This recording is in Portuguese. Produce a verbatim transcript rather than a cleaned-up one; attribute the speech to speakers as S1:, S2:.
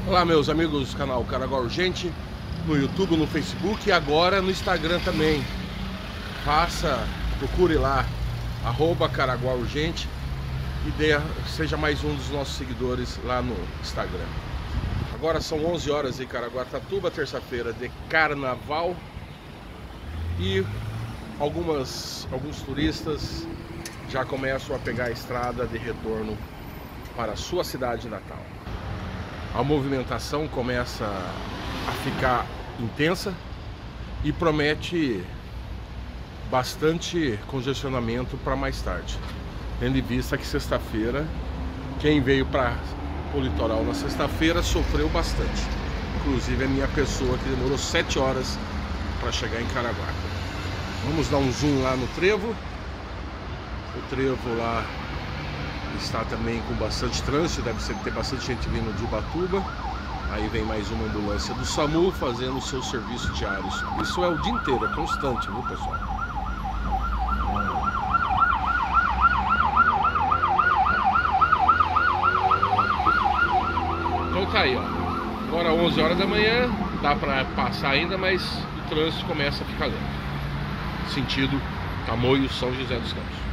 S1: Olá, meus amigos do canal Caraguá Urgente, no YouTube, no Facebook e agora no Instagram também. Faça, procure lá, arroba Caraguá Urgente e dê, seja mais um dos nossos seguidores lá no Instagram. Agora são onze horas em Caraguatatuba, terça-feira de carnaval, e algumas, alguns turistas já começam a pegar a estrada de retorno para a sua cidade natal. A movimentação começa a ficar intensa e promete bastante congestionamento para mais tarde, tendo em vista que sexta-feira, quem veio para o litoral na sexta-feira sofreu bastante, inclusive a minha pessoa, que demorou sete horas para chegar em Caraguá. Vamos dar um zoom lá no trevo. O trevo lá está também com bastante trânsito, deve ser ter bastante gente vindo de Ubatuba. Aí vem mais uma ambulância do SAMU fazendo o seu serviço diário. Isso é o dia inteiro, é constante, viu, pessoal? Então tá aí, ó. Agora onze horas da manhã, dá pra passar ainda, mas o trânsito começa a ficar lento. Sentido Tamoio, São José dos Campos.